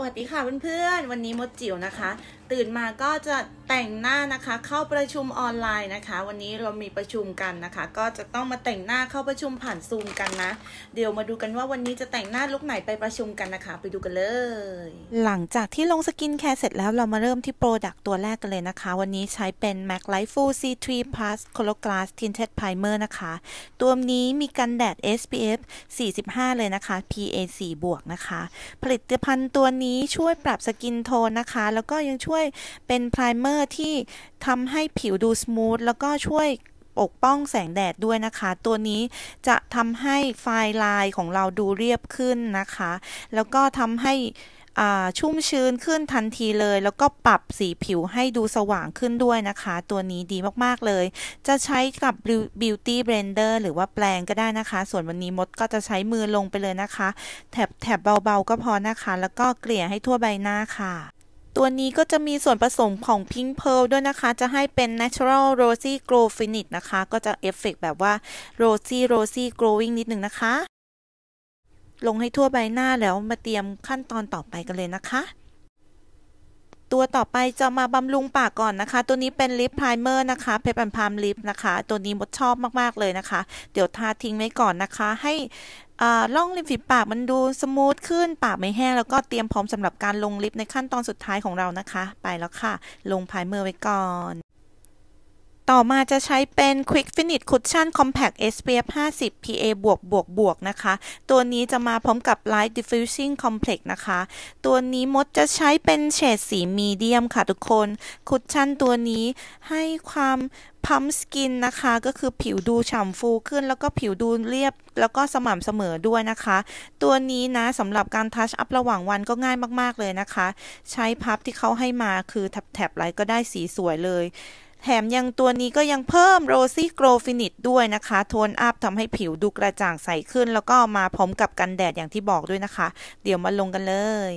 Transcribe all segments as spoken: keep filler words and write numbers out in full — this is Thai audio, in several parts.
วัสดีค่ะเพื่อนๆวันนี้มดจิ๋วนะคะตื่นมาก็จะแต่งหน้านะคะเข้าประชุมออนไลน์นะคะวันนี้เรามีประชุมกันนะคะก็จะต้องมาแต่งหน้าเข้าประชุมผ่านซูมกันนะเดี๋ยวมาดูกันว่าวันนี้จะแต่งหน้าลุคไหนไปประชุมกันนะคะไปดูกันเลยหลังจากที่ลงสกินแคร์เสร็จแล้วเรามาเริ่มที่โปรดักต์ตัวแรกกันเลยนะคะวันนี้ใช้เป็น Mac Light Full ซี ทรี Plus Color Glass Tinted Primer นะคะตัวนี้มีกันแดด เอส พี เอฟ สี่สิบห้าเลยนะคะ พี เอ สี่ บวกนะคะผลิตภัณฑ์ตัวนี้ช่วยปรับสกินโทนนะคะแล้วก็ยังช่วยเป็นไพรเมอร์ที่ทำให้ผิวดูสมูทแล้วก็ช่วยปกป้องแสงแดดด้วยนะคะตัวนี้จะทำให้ไฟไลน์ของเราดูเรียบขึ้นนะคะแล้วก็ทำให้ชุ่มชื้นขึ้นทันทีเลยแล้วก็ปรับสีผิวให้ดูสว่างขึ้นด้วยนะคะตัวนี้ดีมากๆเลยจะใช้กับ Beauty Blender หรือว่าแปรงก็ได้นะคะส่วนวันนี้มดก็จะใช้มือลงไปเลยนะคะแถบแถบเบาๆก็พอนะคะแล้วก็เกลี่ยให้ทั่วใบหน้าค่ะตัวนี้ก็จะมีส่วนผสมของ Pink Pearl ด้วยนะคะจะให้เป็น Natural Rosy Glow Finish นะคะก็จะเอฟเฟกต์แบบว่า Rosy Rosy Glowing นิดนึงนะคะลงให้ทั่วใบหน้าแล้วมาเตรียมขั้นตอนต่อไปกันเลยนะคะตัวต่อไปจะมาบำรุงปากก่อนนะคะตัวนี้เป็นลิปไพรเมอร์นะคะเพปแอนด์พาล์มลิปนะคะตัวนี้มดชอบมากๆเลยนะคะเดี๋ยวทาทิ้งไว้ก่อนนะคะให้ร่องริมฝีปากมันดูสมูทขึ้นปากไม่แห้งแล้วก็เตรียมพร้อมสำหรับการลงลิปในขั้นตอนสุดท้ายของเรานะคะไปแล้วค่ะลงไพรเมอร์ไว้ก่อนต่อมาจะใช้เป็น Quick Finish Cushion Compact เอส พี เอฟ ห้าสิบ พี เอ บวกบวกบวกนะคะตัวนี้จะมาพร้อมกับ Light Diffusing Complex นะคะตัวนี้มดจะใช้เป็นเฉดสีมีเดียมค่ะทุกคนคุชชั่นตัวนี้ให้ความพัมสกินนะคะก็คือผิวดูฉ่ำฟูขึ้นแล้วก็ผิวดูเรียบแล้วก็สม่ำเสมอด้วยนะคะตัวนี้นะสำหรับการทัชอัพระหว่างวันก็ง่ายมากๆเลยนะคะใช้พับที่เขาให้มาคือแถบๆไลท์ก็ได้สีสวยเลยแถมยังตัวนี้ก็ยังเพิ่ม Rosy Glow Finish ด้วยนะคะโทนอัพทำให้ผิวดูกระจ่างใสขึ้นแล้วก็มาพร้อมกับกันแดดอย่างที่บอกด้วยนะคะเดี๋ยวมาลงกันเลย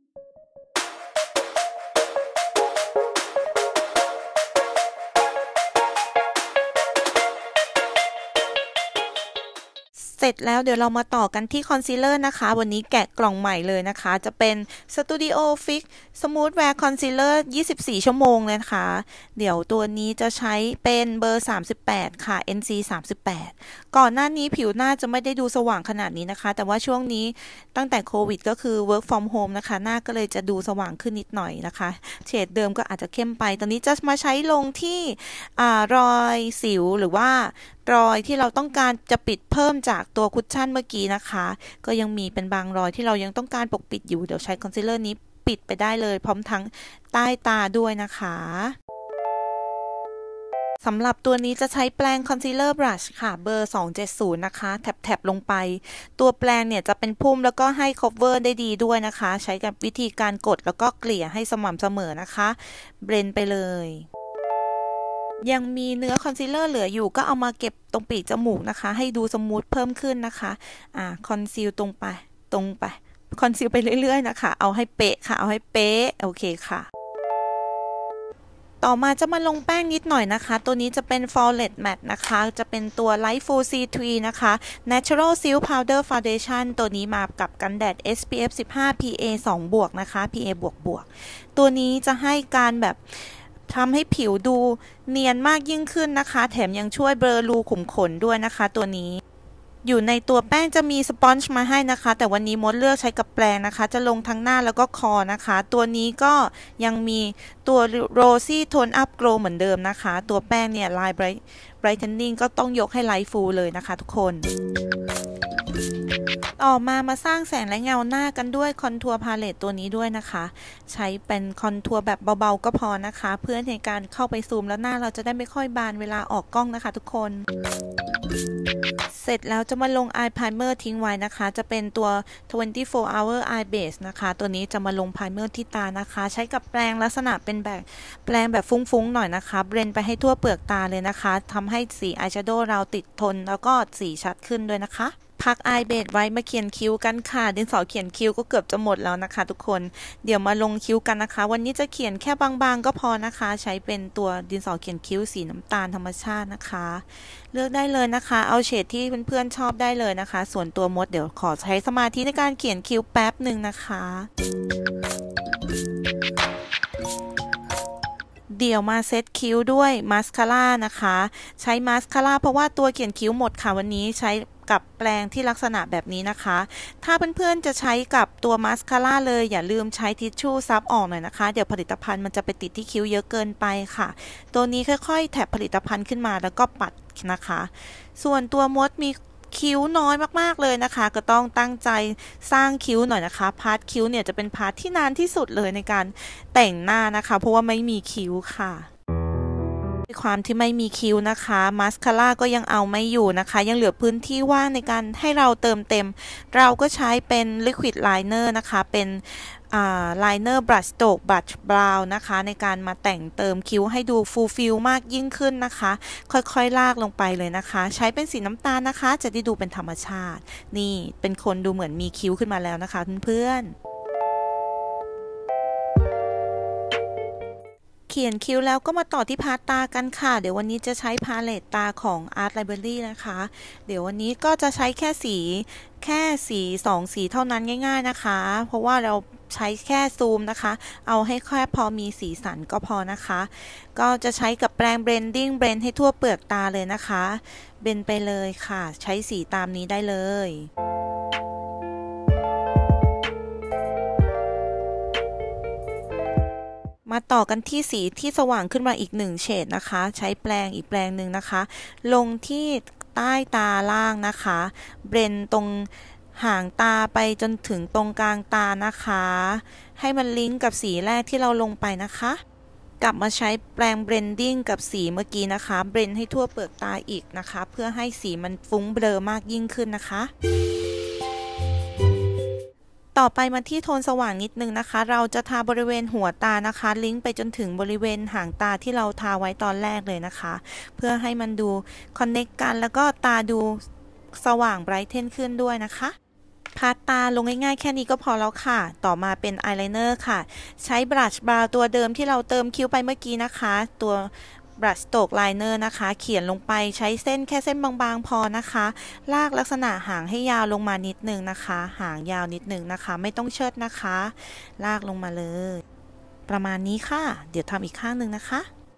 เสร็จแล้วเดี๋ยวเรามาต่อกันที่คอนซีลเลอร์นะคะวันนี้แกะกล่องใหม่เลยนะคะจะเป็น Studio Fix Smooth Wear Concealer ยี่สิบสี่ ชั่วโมงเลยนะคะเดี๋ยวตัวนี้จะใช้เป็นเบอร์สามสิบแปดค่ะ เอ็น ซี สามสิบแปดก่อนหน้านี้ผิวหน้าจะไม่ได้ดูสว่างขนาดนี้นะคะแต่ว่าช่วงนี้ตั้งแต่โควิดก็คือ work from home นะคะหน้าก็เลยจะดูสว่างขึ้นนิดหน่อยนะคะเฉดเดิมก็อาจจะเข้มไปตอนนี้จะมาใช้ลงที่รอยสิวหรือว่ารอยที่เราต้องการจะปิดเพิ่มจากตัวคุชชั่นเมื่อกี้นะคะก็ยังมีเป็นบางรอยที่เรายังต้องการปกปิดอยู่เดี๋ยวใช้คอนซีลเลอร์นี้ปิดไปได้เลยพร้อมทั้งใต้ตาด้วยนะคะสำหรับตัวนี้จะใช้แปรงคอนซีลเลอร์บรัชค่ะเบอร์สองเจ็ดศูนย์นะคะแถบๆลงไปตัวแปรงเนี่ยจะเป็นพุ่มแล้วก็ให้ cover ได้ดีด้วยนะคะใช้กับวิธีการกดแล้วก็เกลี่ยให้สม่ำเสมอนะคะเบลนด์ไปเลยยังมีเนื้อคอนซีลเลอร์เหลืออยู่ก็เอามาเก็บตรงปีกจมูกนะคะให้ดูสมูทเพิ่มขึ้นนะคะอ่าคอนซีลตรงไปตรงไปคอนซีลไปเรื่อยๆนะคะเอาให้เป๊ะค่ะเอาให้เป๊ะโอเคค่ะต่อมาจะมาลงแป้งนิดหน่อยนะคะตัวนี้จะเป็น Flawless Matte นะคะจะเป็นตัว Light Full ซี ทรี นะคะ Natural Silk Powder Foundation ตัวนี้มากับกันแดด เอส พี เอฟ สิบห้า พี เอ สอง บวกนะคะ พี เอ บวกบวกตัวนี้จะให้การแบบทำให้ผิวดูเนียนมากยิ่งขึ้นนะคะแถมยังช่วยเบลอรูขุมขนด้วยนะคะตัวนี้อยู่ในตัวแป้งจะมีสปอนจ์มาให้นะคะแต่วันนี้มดเลือกใช้กับแปรงนะคะจะลงทั้งหน้าแล้วก็คอนะคะตัวนี้ก็ยังมีตัว Rosy Tone Up Glow เหมือนเดิมนะคะตัวแป้งเนี่ย Line Brightening ก็ต้องยกให้ไลท์ฟูลเลยนะคะทุกคนต่อมามาสร้างแสงและเงาหน้ากันด้วยคอนทัวร์พาเลตตัวนี้ด้วยนะคะใช้เป็นคอนทัวร์แบบเบาๆก็พอนะคะเพื่อในการเข้าไปซูมแล้วหน้าเราจะได้ไม่ค่อยบานเวลาออกกล้องนะคะทุกคนเสร็จแล้วจะมาลง Eye Primer ทิ้งไว้นะคะจะเป็นตัว twenty-four hour eye base นะคะตัวนี้จะมาลง Primer ที่ตานะคะใช้กับแปรงลักษณะเป็นแบบแปรงแบบฟุ้งๆหน่อยนะคะเบลนด์ไปให้ทั่วเปลือกตาเลยนะคะทำให้สีอายแชโดว์เราติดทนแล้วก็สีชัดขึ้นด้วยนะคะพักอายเบสไว้มาเขียนคิ้วกันค่ะดินสอเขียนคิ้วก็เกือบจะหมดแล้วนะคะทุกคนเดี๋ยวมาลงคิ้วกันนะคะวันนี้จะเขียนแค่บางๆก็พอนะคะใช้เป็นตัวดินสอเขียนคิ้วสีน้ำตาลธรรมชาตินะคะเลือกได้เลยนะคะเอาเฉดที่เพื่อนๆชอบได้เลยนะคะส่วนตัวมดเดี๋ยวขอใช้สมาธิในการเขียนคิ้วแป๊บหนึ่งนะคะเดี๋ยวมาเซตคิ้วด้วยมาสคาร่านะคะใช้มาสคาร่าเพราะว่าตัวเขียนคิ้วหมดค่ะวันนี้ใช้กับแปรงที่ลักษณะแบบนี้นะคะถ้าเพื่อนๆจะใช้กับตัวมาสคาร่าเลยอย่าลืมใช้ทิชชู่ซับออกหน่อยนะคะเดี๋ยวผลิตภัณฑ์มันจะไปติดที่คิ้วเยอะเกินไปค่ะตัวนี้ค่อยๆแถบผลิตภัณฑ์ขึ้นมาแล้วก็ปัดนะคะส่วนตัวมดมีคิ้วน้อยมากๆเลยนะคะก็ต้องตั้งใจสร้างคิ้วหน่อยนะคะพาร์ทคิ้วเนี่ยจะเป็นพาร์ทที่นานที่สุดเลยในการแต่งหน้านะคะเพราะว่าไม่มีคิ้วค่ะด้วยความที่ไม่มีคิ้วนะคะมาสคาร่าก็ยังเอาไม่อยู่นะคะยังเหลือพื้นที่ว่างในการให้เราเติมเต็มเราก็ใช้เป็นลิควิดไลเนอร์นะคะเป็นไลเนอร์บรัชสโตรกบรัชบราวน์นะคะในการมาแต่งเติมคิ้วให้ดูฟูลฟิลมากยิ่งขึ้นนะคะค่อยๆลากลงไปเลยนะคะใช้เป็นสีน้ำตาลนะคะจะได้ดูเป็นธรรมชาตินี่เป็นคนดูเหมือนมีคิ้วขึ้นมาแล้วนะคะเพื่อนๆเขียนคิ้วแล้วก็มาต่อที่พาตากันค่ะเดี๋ยววันนี้จะใช้พาเลตตาของ Art Library นะคะเดี๋ยววันนี้ก็จะใช้แค่สีแค่สีสองสีเท่านั้นง่ายๆนะคะเพราะว่าเราใช้แค่ซูมนะคะเอาให้แค่พอมีสีสันก็พอนะคะก็จะใช้กับแปรงเบรนดิ้งเบรนให้ทั่วเปลือกตาเลยนะคะเบรนไปเลยค่ะใช้สีตามนี้ได้เลยมาต่อกันที่สีที่สว่างขึ้นมาอีกหนึ่งเฉดนะคะใช้แปรงอีกแปรงหนึ่งนะคะลงที่ใต้ตาล่างนะคะเบรนตรงห่างตาไปจนถึงตรงกลางตานะคะให้มันลิงก์กับสีแรกที่เราลงไปนะคะกลับมาใช้แปรงเบรนดิ้งกับสีเมื่อกี้นะคะเบรนให้ทั่วเปลือกตาอีกนะคะเพื่อให้สีมันฟุ้งเบลอมากยิ่งขึ้นนะคะต่อไปมาที่โทนสว่างนิดนึงนะคะเราจะทาบริเวณหัวตานะคะลิงก์ไปจนถึงบริเวณหางตาที่เราทาไว้ตอนแรกเลยนะคะเพื่อให้มันดูคอนเนคกันแล้วก็ตาดูสว่างไบรท์เทนขึ้นด้วยนะคะพาดตาลงง่ายๆแค่นี้ก็พอแล้วค่ะต่อมาเป็นอายไลเนอร์ค่ะใช้บรัชบราวน์ตัวเดิมที่เราเติมคิ้วไปเมื่อกี้นะคะตัวบรัชสโตรกไลเนอร์นะคะเขียนลงไปใช้เส้นแค่เส้นบางๆพอนะคะลากลักษณะหางให้ยาวลงมานิดนึงนะคะหางยาวนิดนึงนะคะไม่ต้องเชิดนะคะลากลงมาเลยประมาณนี้ค่ะเดี๋ยวทำอีกข้างหนึ่งนะคะ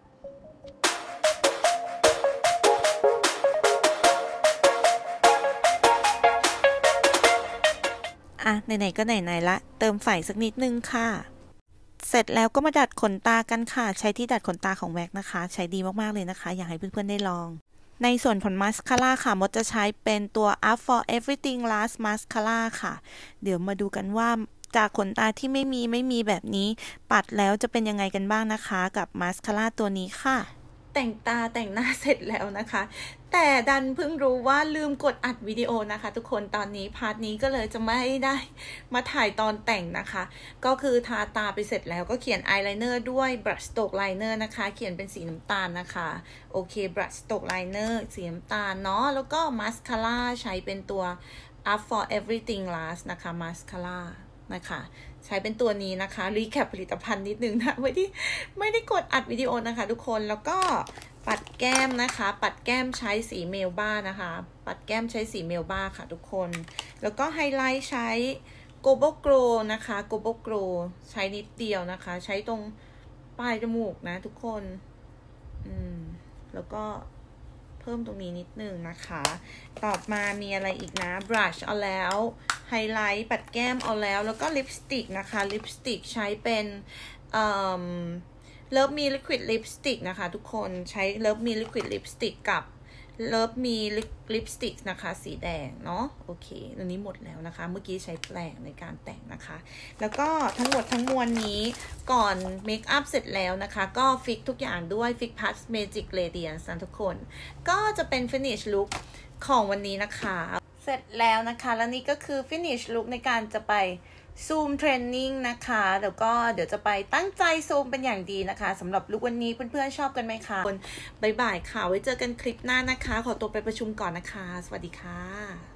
อ่ะไหนๆก็ไหนๆละเติมไฟสักนิดนึงค่ะเสร็จแล้วก็มาดัดขนตากันค่ะใช้ที่ดัดขนตาของแว็กนะคะใช้ดีมากๆเลยนะคะอยากให้เพื่อนๆได้ลองในส่วนของมาสคาร่าค่ะมดจะใช้เป็นตัว Up for Everything Last Mascara ค่ะเดี๋ยวมาดูกันว่าจากขนตาที่ไม่มีไม่มีแบบนี้ปัดแล้วจะเป็นยังไงกันบ้างนะคะกับมาสคาร่าตัวนี้ค่ะแต่งตาแต่งหน้าเสร็จแล้วนะคะแต่ดันเพิ่งรู้ว่าลืมกดอัดวิดีโอนะคะทุกคนตอนนี้พาร์ทนี้ก็เลยจะไม่ได้มาถ่ายตอนแต่งนะคะก็คือทาตาไปเสร็จแล้วก็เขียนอายไลเนอร์ด้วยบรัชสโตรกไลเนอร์นะคะเขียนเป็นสีน้ำตาลนะคะโอเคบรัชสโตรกไลเนอร์สีน้ำตาลเนาะแล้วก็มาสคาร่าใช้เป็นตัว Up for Everything Last นะคะมาสคาร่านะคะใช้เป็นตัวนี้นะคะรีแคปผลิตภัณฑ์นิดนึงนะไม่ได้ไม่ได้กดอัดวิดีโอนะคะทุกคนแล้วก็ปัดแก้มนะคะปัดแก้มใช้สีเมลบ้านะคะปัดแก้มใช้สีเมลบ้าค่ะทุกคนแล้วก็ไฮไลท์ใช้โกโบโกรนะคะโกโบโกรใช้นิดเดียวนะคะใช้ตรงปลายจมูกนะทุกคนอืมแล้วก็เพิ่มตรงนี้นิดนึงนะคะต่อมามีอะไรอีกนะบรัชเอาแล้วไฮไลท์ปัดแก้มเอาแล้วแล้วก็ลิปสติกนะคะลิปสติกใช้เป็นเอ่อเลิฟมีลิควิดลิปสติกนะคะทุกคนใช้เลิฟมีลิควิดลิปสติกกับเลิฟมีลิปสติกนะคะสีแดงเนาะโอเคอันนี้หมดแล้วนะคะเมื่อกี้ใช้แปรงในการแต่งนะคะแล้วก็ทั้งหมดทั้งมวลนี้ก่อนเมคอัพเสร็จแล้วนะคะก็ฟิกทุกอย่างด้วยฟิกพัสเมจิกเรเดียนส์นะทุกคนก็จะเป็นฟินิชลุคของวันนี้นะคะเสร็จแล้วนะคะแล้วนี่ก็คือฟินิชลุคในการจะไปซูมเทรนนิ่งนะคะแล้วก็เดี๋ยวจะไปตั้งใจซูมเป็นอย่างดีนะคะสำหรับลุควันนี้เพื่อนๆชอบกันไหมคะบ๊ายบายค่ะไว้เจอกันคลิปหน้านะคะขอตัวไปประชุมก่อนนะคะสวัสดีค่ะ